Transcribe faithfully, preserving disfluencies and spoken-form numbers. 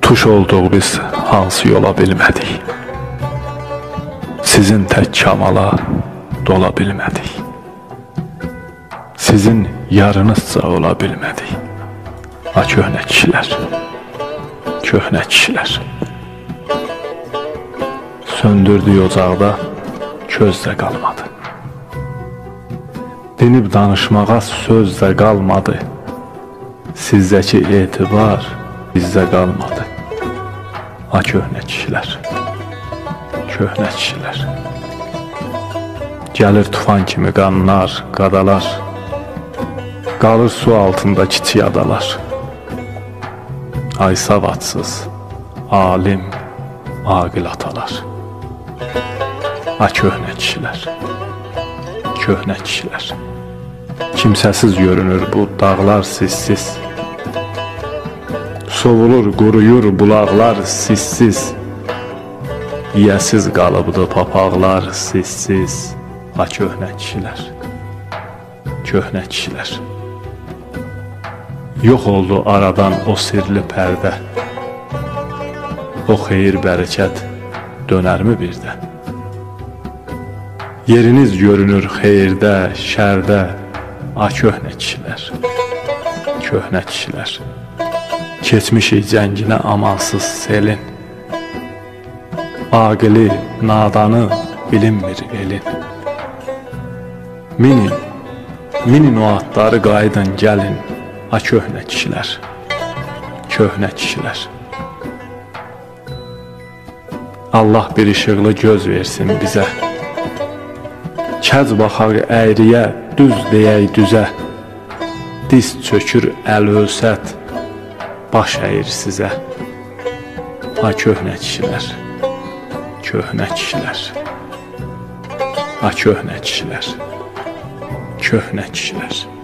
Tuş olduq biz hansı yola bilmədik. Sizin tək kamala dola bilmədik. Sizin yarınızca ola bilmədik. A köhnə kişilər, köhnə kişilər. Söndürdük ocaqda, köz də qalmadı. Dinib danışmağa söz də qalmadı. Sizdəki etibar bizdə qalmadı. A köhnə kişilər, köhnə kişilər. Gəlir tufan kimi qanlar, qadalar. Qalır su altında kiçik adalar. Ay savadsız, alim, aqil atalar. A köhnə kişilər, köhnə kişilər. Kimsəsiz görünür bu dağlar sizsiz. Sovulur, quruyur bulaqlar sizsiz. Yiyəsiz qalıbdı papaqlar sizsiz. A köhnə kişilər, köhnə kişilər. Yox oldu aradan o sirli pərdə. O xeyir bərəkət dönərmi birdə? Yeriniz görünür xeyirdə, şərdə. A köhnə kişilər, köhnə kişilər. Keçmişik cənginə amansız selin. Aqili, nadanı bilinmir elin. Minin, minin o atları qayıdın gəlin. A köhnə kişilər, köhnə kişilər. Allah bir işıqlı göz versin bizə. Kəz baxaq əyriyə, düz deyək düzə. Diz çökür əl ölsət, baş əyir sizə. A köhnə kişilər, köhnə kişilər. A köhnə kişilər, köhnə kişilər.